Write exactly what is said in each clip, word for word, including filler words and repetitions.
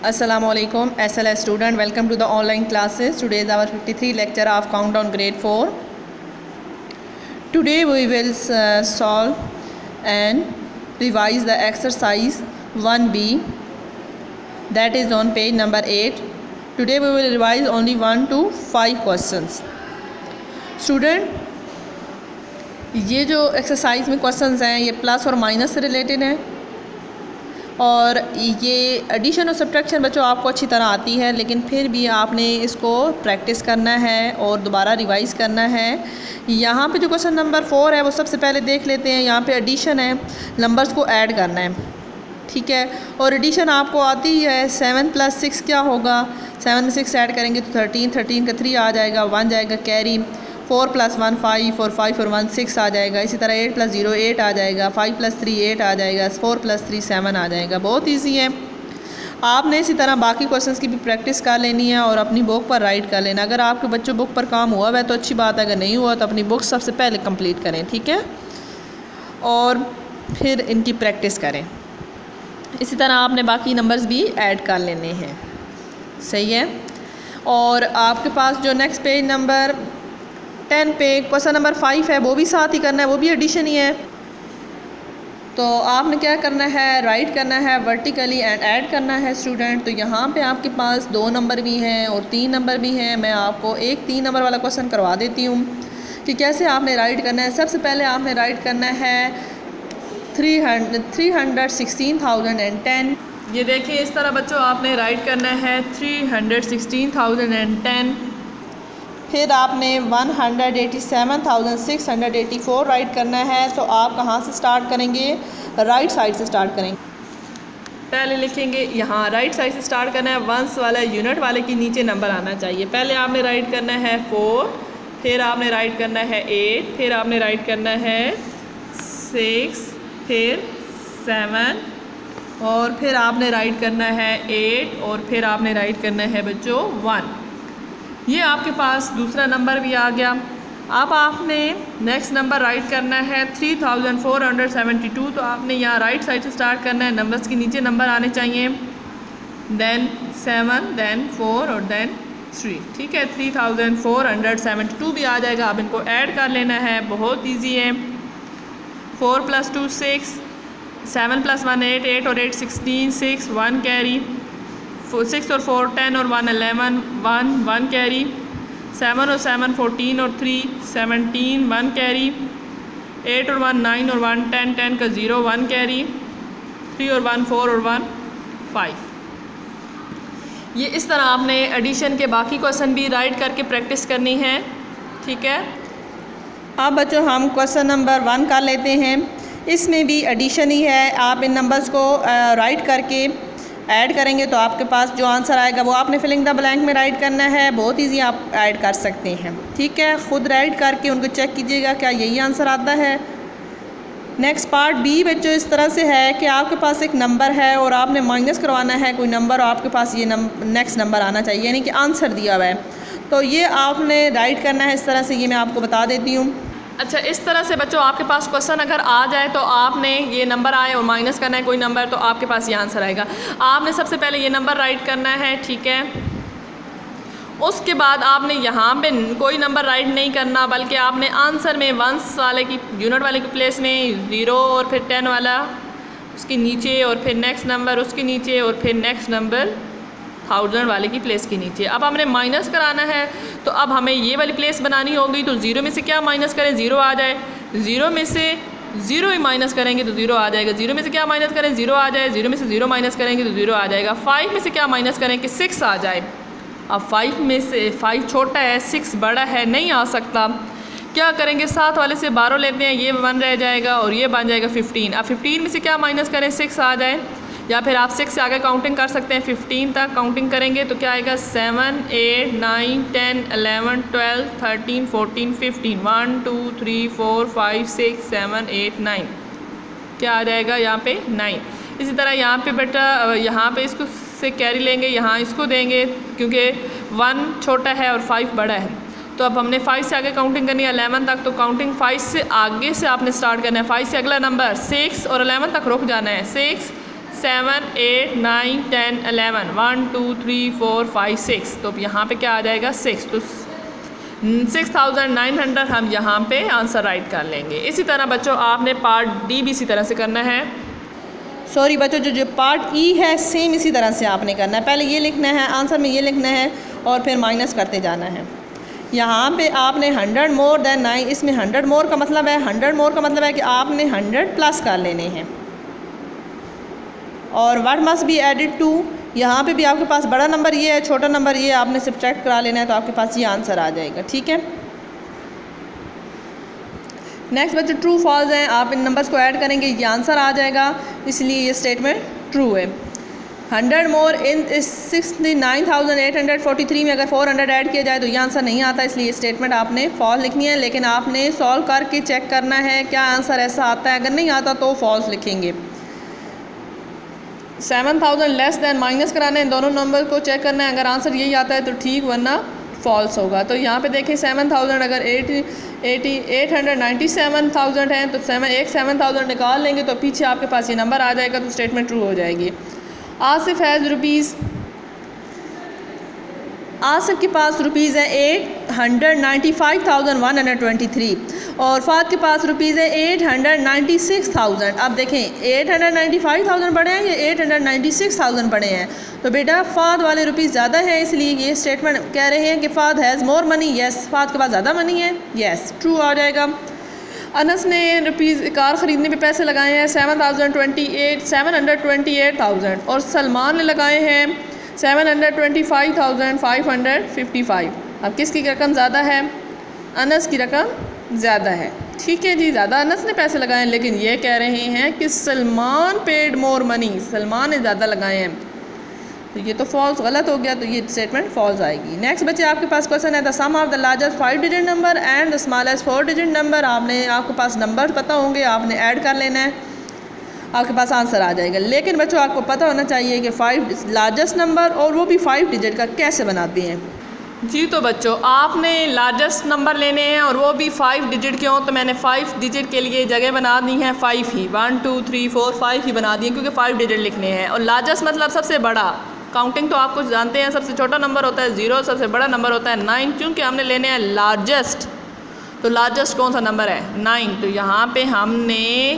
Assalamualaikum S L S student, welcome to the online classes. Today is our fifty-three lecture of countdown grade four. Today we will uh, solve and revise the exercise one B, that is on page number eight. Today we will revise only one to five questions. Student, ये जो exercise में questions हैं ये plus और minus से related हैं और ये एडिशन और सब्ट्रैक्शन बच्चों आपको अच्छी तरह आती है, लेकिन फिर भी आपने इसको प्रैक्टिस करना है और दोबारा रिवाइज करना है। यहाँ पे जो क्वेश्चन नंबर फोर है वो सबसे पहले देख लेते हैं। यहाँ पे एडिशन है, नंबर्स को ऐड करना है, ठीक है। और एडिशन आपको आती है, सेवन प्लस सिक्स क्या होगा, सेवन में सिक्स ऐड करेंगे तो थर्टीन, थर्टीन का थ्री आ जाएगा, वन जाएगा carry, four plus one five और फाइव और वन सिक्स आ जाएगा। इसी तरह एट प्लस जीरो एट आ जाएगा, फाइव प्लस थ्री एट आ जाएगा, फोर प्लस थ्री सेवन आ जाएगा। बहुत इजी है। आपने इसी तरह बाकी क्वेश्चंस की भी प्रैक्टिस कर लेनी है और अपनी बुक पर राइट कर लेना। अगर आपके बच्चों बुक पर काम हुआ है तो अच्छी बात है, अगर नहीं हुआ तो अपनी बुक सबसे पहले कंप्लीट करें, ठीक है, और फिर इनकी प्रैक्टिस करें। इसी तरह आपने बाकी नंबर्स भी ऐड कर लेने हैं, सही है। और आपके पास जो नेक्स्ट पेज नंबर टेन पे क्वेश्चन नंबर फाइव है वो भी साथ ही करना है, वो भी एडिशन ही है। तो आपने क्या करना है, राइट करना है वर्टिकली एंड ऐड करना है स्टूडेंट। तो यहाँ पे आपके पास दो नंबर भी हैं और तीन नंबर भी हैं। मैं आपको एक तीन नंबर वाला क्वेश्चन करवा देती हूँ कि कैसे आपने राइट करना है। सबसे पहले आपने राइट करना है three hundred three hundred sixteen thousand and ten. ये देखिए इस तरह बच्चों आपने राइट करना है three hundred sixteen thousand and ten. फिर आपने one hundred eighty seven thousand six hundred eighty four write करना है। तो आप कहाँ से स्टार्ट करेंगे, राइट साइड से स्टार्ट करेंगे। पहले लिखेंगे यहाँ राइट साइड से स्टार्ट करना है, वंस वाला यूनिट वाले के नीचे नंबर आना चाहिए। पहले आपने राइट करना है फोर, फिर आपने राइट करना है एट, फिर आपने राइट करना है सिक्स, फिर सेवन, और फिर आपने राइट करना है एट, और फिर आपने राइट करना है बच्चों वन। ये आपके पास दूसरा नंबर भी आ गया। अब आपने नेक्स्ट नंबर राइट करना है three thousand four hundred seventy two. तो आपने यहाँ राइट साइड से स्टार्ट करना है, नंबर्स के नीचे नंबर आने चाहिए, देन सेवन, देन फोर और देन थ्री, ठीक है। Three thousand four hundred seventy two भी आ जाएगा। आप इनको ऐड कर लेना है, बहुत ईजी है। Four plus two six, seven plus one eight, eight और eight sixteen, six, one carry, six और फोर टेन और one eleven, one, one carry, seven और सेवन फोर्टीन और three seventeen, one carry, eight और one nine और one ten, ten का zero, one carry, three और one four और one five. ये इस तरह आपने एडिशन के बाकी क्वेश्चन भी राइट करके प्रैक्टिस करनी है, ठीक है। अब बच्चों हम क्वेश्चन नंबर वन कर लेते हैं। इसमें भी एडिशन ही है। आप इन नंबर्स को राइट करके ऐड करेंगे तो आपके पास जो आंसर आएगा वो आपने फिलिंग द ब्लैंक में राइट करना है। बहुत इजी आप ऐड कर सकते हैं, ठीक है। ख़ुद राइट करके उनको चेक कीजिएगा क्या यही आंसर आता है। नेक्स्ट पार्ट बी बच्चों इस तरह से है कि आपके पास एक नंबर है और आपने माइनस करवाना है कोई नंबर, और आपके पास ये नंबर नेक्स्ट नंबर आना चाहिए, यानी कि आंसर दिया हुआ है। तो ये आपने राइट करना है इस तरह से, ये मैं आपको बता देती हूँ। अच्छा, इस तरह से बच्चों आपके पास क्वेश्चन अगर आ जाए तो आपने ये नंबर आए और माइनस करना है कोई नंबर, तो आपके पास ये आंसर आएगा। आपने सबसे पहले ये नंबर राइट करना है, ठीक है। उसके बाद आपने यहाँ पे कोई नंबर राइट नहीं करना, बल्कि आपने आंसर में वंस वाले की यूनिट वाले की प्लेस में ज़ीरो और फिर टेन वाला उसके नीचे, और फिर नेक्स्ट नंबर उसके नीचे, और फिर नेक्स्ट नंबर थाउजेंड वाले की प्लेस के नीचे। अब हमने माइनस कराना है तो अब हमें ये वाली प्लेस बनानी होगी। तो ज़ीरो में से क्या माइनस करें, ज़ीरो आ जाए। ज़ीरो में से ज़ीरो ही माइनस करेंगे तो ज़ीरो आ जाएगा। ज़ीरो में से क्या माइनस करें, ज़ीरो आ जाए। ज़ीरो में से ज़ीरो माइनस करेंगे तो ज़ीरो आ जाएगा। फाइव में से क्या माइनस करें कि सिक्स आ जाए। अब फाइव में से फाइव छोटा है, सिक्स बड़ा है, नहीं आ सकता। क्या करेंगे, सात वाले से बारह लेते हैं, ये वन रह जाएगा और ये बन जाएगा फिफ्टीन। अब फिफ्टीन में से क्या माइनस करें, सिक्स आ जाए, या फिर आप सिक्स से आगे काउंटिंग कर सकते हैं, फिफ्टीन तक काउंटिंग करेंगे तो क्या आएगा, seven, eight, nine, ten, eleven, twelve, thirteen, fourteen, fifteen, one, two, three, four, five, six, seven, eight, nine, क्या आ जाएगा यहाँ पे नाइन। इसी तरह यहाँ पे बेटा यहाँ पे इसको से कैरी लेंगे, यहाँ इसको देंगे क्योंकि वन छोटा है और फाइव बड़ा है। तो अब हमने फाइव से आगे काउंटिंग करनी है अलेवन तक, तो काउंटिंग फाइव से आगे से आपने स्टार्ट करना है। फाइव से अगला नंबर सिक्स और अलेवन तक रुक जाना है। Six, seven eight nine ten eleven, one two three four five six, तो यहाँ पे क्या आ जाएगा सिक्स, तो सिक्स थाउजेंड नाइन हंड्रेड हम यहाँ पे आंसर राइट कर लेंगे। इसी तरह बच्चों आपने पार्ट डी भी इसी तरह से करना है। सॉरी बच्चों, जो जो पार्ट ई है सेम इसी तरह से आपने करना है। पहले ये लिखना है, आंसर में ये लिखना है और फिर माइनस करते जाना है। यहाँ पे आपने हंड्रेड मोर देन नाइन, इसमें हंड्रेड मोर का मतलब है हंड्रेड मोर का मतलब है कि आपने हंड्रेड प्लस कर लेने हैं। और what must be added to, यहाँ पे भी आपके पास बड़ा नंबर ये है, छोटा नंबर ये, आपने सब्ट्रैक्ट करा लेना है तो आपके पास ये आंसर आ जाएगा। ठीक है, नेक्स्ट बच्चे ट्रू फॉल्स हैं, आप इन नंबर्स को ऐड करेंगे ये आंसर आ जाएगा, इसलिए ये स्टेटमेंट ट्रू है। Hundred more in sixty nine thousand eight hundred forty three में अगर फोर हंड्रेड ऐड किया जाए तो ये आंसर नहीं आता, इसलिए स्टेटमेंट आपने फॉल्स लिखनी है। लेकिन आपने सॉल्व करके चेक करना है क्या आंसर ऐसा आता है, अगर नहीं आता तो फॉल्स लिखेंगे। Seven thousand less than minus कराना है, इन दोनों नंबर को चेक करना है, अगर आंसर यही आता है तो ठीक, वरना फॉल्स होगा। तो यहाँ पे देखें सेवन थाउजेंड अगर eighty eighty eight hundred ninety seven thousand है तो सेवन एक सेवन थाउजेंड निकाल लेंगे तो पीछे आपके पास ये नंबर आ जाएगा, तो स्टेटमेंट ट्रू हो जाएगी। आसिफ हैज़ रुपीज़, आसिफ के पास रुपीज़ है eight hundred ninety five thousand one hundred twenty three और फाद के पास रुपीज़ है eight hundred ninety six thousand. अब देखें eight hundred ninety five thousand पड़े हैं या eight hundred ninety six thousand पड़े हैं, तो बेटा फाद वाले रुपीज़ ज़्यादा है, इसलिए ये स्टेटमेंट कह रहे हैं कि Fahad has more money. Yes, Fahad के पास ज़्यादा मनी है, यस ट्रू आ जाएगा। अनस ने रुपीज़ कार ख़रीदने पे पैसे लगाए हैं seven thousand twenty eight seven hundred twenty eight thousand और सलमान ने लगाए हैं seven hundred twenty five thousand five hundred fifty five. अब किसकी रकम ज़्यादा है? अनस की रकम ज़्यादा है। ठीक है जी, ज़्यादा अनस ने पैसे लगाए हैं, लेकिन ये कह रहे हैं कि Salman paid more money, Salman ने ज़्यादा लगाए हैं, तो ये तो फॉल्स गलत हो गया, तो ये स्टेटमेंट फॉल्स आएगी। नेक्स्ट बच्चे आपके पास क्वेश्चन है the sum of the largest five digit number and the smallest four digit number. आपने आपके पास नंबर पता होंगे, आपने ऐड कर लेना है, आपके पास आंसर आ जाएगा। लेकिन बच्चों आपको पता होना चाहिए कि फाइव लार्जेस्ट नंबर और वो भी फाइव डिजिट का कैसे बनाते हैं। जी तो बच्चों आपने लार्जेस्ट नंबर लेने हैं और वो भी फाइव डिजिट के हों, तो मैंने फाइव डिजिट के लिए जगह बना दी है फाइव ही, one two three four five ही बना दी है क्योंकि फाइव डिजिट लिखने हैं। और लार्जेस्ट मतलब सबसे बड़ा, काउंटिंग तो आपको जानते हैं, सबसे छोटा नंबर होता है ज़ीरो, सबसे बड़ा नंबर होता है नाइन, क्योंकि हमने लेने हैं लार्जेस्ट। तो लार्जेस्ट कौन सा नंबर है? नाइन। तो यहाँ पे हमने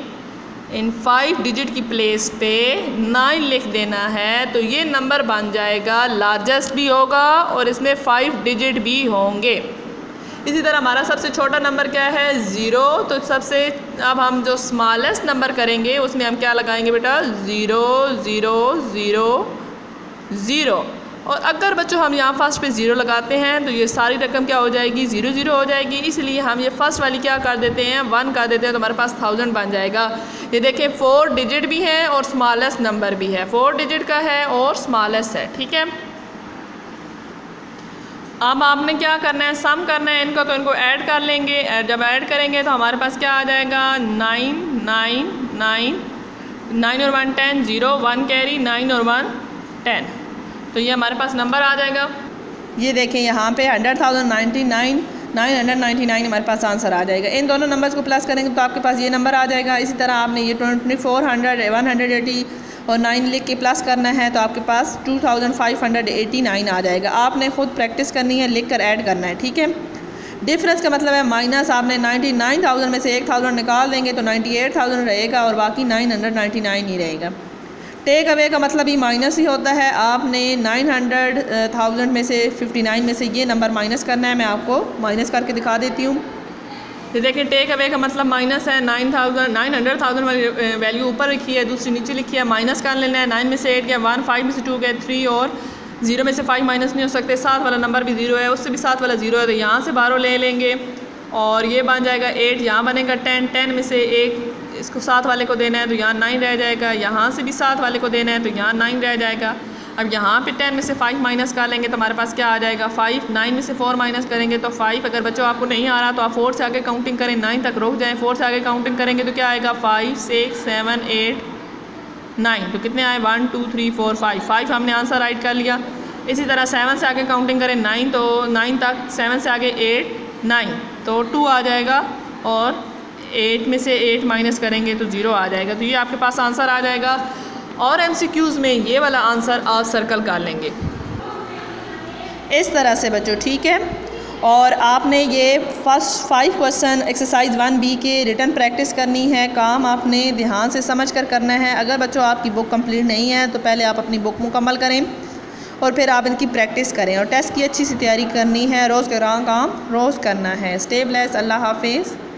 इन फाइव डिजिट की प्लेस पे नाइन लिख देना है, तो ये नंबर बन जाएगा, लार्जेस्ट भी होगा और इसमें फाइव डिजिट भी होंगे। इसी तरह हमारा सबसे छोटा नंबर क्या है? ज़ीरो। तो सबसे अब हम जो स्मॉलेस्ट नंबर करेंगे उसमें हम क्या लगाएंगे बेटा? Zero zero zero zero. और अगर बच्चों हम यहाँ फर्स्ट पे ज़ीरो लगाते हैं तो ये सारी रकम क्या हो जाएगी? ज़ीरो ज़ीरो हो जाएगी। इसलिए हम ये फर्स्ट वाली क्या कर देते हैं? वन कर देते हैं, तो हमारे पास थाउजेंड बन जाएगा। ये देखें फोर डिजिट भी है और स्मॉलेस्ट नंबर भी है, फोर डिजिट का है और स्मॉलेस्ट है। ठीक है, अब आपने क्या करना है? सम करना है इनको, तो इनको ऐड कर लेंगे। जब ऐड करेंगे तो हमारे पास क्या आ जाएगा? नाइन नाइन नाइन नाइन और one ten, zero one carry, nine और वन टेन, तो ये हमारे पास नंबर आ जाएगा। ये देखें यहाँ पे hundred thousand ninety nine nine hundred ninety nine हमारे पास आंसर आ जाएगा। इन दोनों नंबर्स को प्लस करेंगे तो आपके पास ये नंबर आ जाएगा। इसी तरह आपने ये twenty four hundred one hundred eighty और नाइन लिख के प्लस करना है, तो आपके पास two thousand five hundred eighty nine आ जाएगा। आपने खुद प्रैक्टिस करनी है, लिख कर ऐड करना है। ठीक है, डिफरेंस का मतलब है माइनस। आपने नाइन्टी नाइन थाउजेंड में से एक थाउजेंड निकाल देंगे तो नाइन्टी एट थाउजेंड रहेगा और बाकी नाइन हंड्रेड नाइन्टी नाइन ही रहेगा। टेक अवे का मतलब ही माइनस ही होता है। आपने नाइन हंड्रेड थाउजेंड में से फिफ्टी नाइन में से ये नंबर माइनस करना है। मैं आपको माइनस करके दिखा देती हूँ। तो देखिए टेक अवे का मतलब माइनस है। Nine thousand nine hundred thousand वाली वैल्यू ऊपर लिखी है, दूसरी नीचे लिखी है, माइनस कर लेना है। नाइन में से एट गया वन, फाइव में से टू गया थ्री और जीरो में से फाइव माइनस नहीं हो सकते। सात वाला नंबर भी जीरो है, उससे भी सात वाला जीरो है, तो यहाँ से बारह ले लेंगे और ये बन जाएगा एट। यहाँ बनेगा टेन, टेन में से एक इसको सात वाले को देना है तो यहाँ नाइन रह जाएगा। यहाँ से भी सात वाले को देना है तो यहाँ नाइन रह जाएगा। अब यहाँ पे टेन में से फाइव माइनस कर लेंगे तो हमारे पास क्या आ जाएगा? फाइव। नाइन में से फोर माइनस करेंगे तो फाइव। अगर बच्चों आपको नहीं आ रहा तो आप फोर से आगे काउंटिंग करें, नाइन तक रुक जाएँ। फोर से आगे काउंटिंग करेंगे तो क्या आएगा? Five six seven eight nine. तो कितने आए? One two three four five. Five हमने आंसर राइट कर लिया। इसी तरह सेवन से आगे काउंटिंग करें नाइन, तो नाइन तक, सेवन से आगे एट नाइन, तो टू आ जाएगा और एट में से एट माइनस करेंगे तो ज़ीरो आ जाएगा। तो ये आपके पास आंसर आ जाएगा। और एमसीक्यूज़ में ये वाला आंसर आप सर्कल कर लेंगे। इस तरह से बच्चों, ठीक है। और आपने ये first five question exercise one B के रिटर्न प्रैक्टिस करनी है। काम आपने ध्यान से समझ कर करना है। अगर बच्चों आपकी बुक कंप्लीट नहीं है तो पहले आप अपनी बुक मुकम्मल करें और फिर आप इनकी प्रैक्टिस करें और टेस्ट की अच्छी सी तैयारी करनी है। रोज़ का काम रोज़ करना है। Stay blessed. अल्लाह हाफिज़।